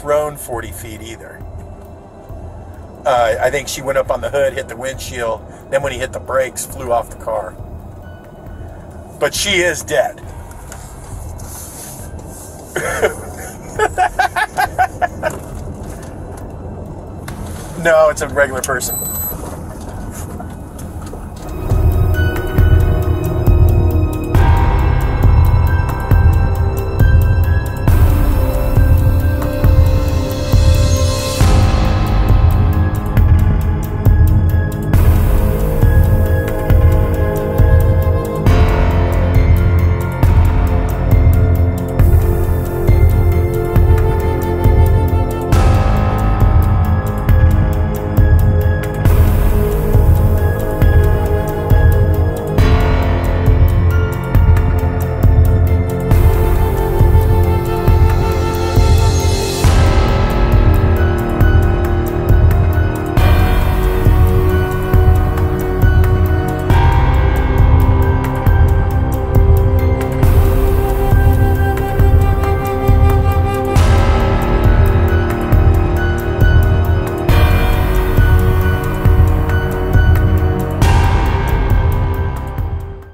thrown 40 feet either. I think she went up on the hood, hit the windshield, then when he hit the brakes, flew off the car. But she is dead. No, it's a regular person.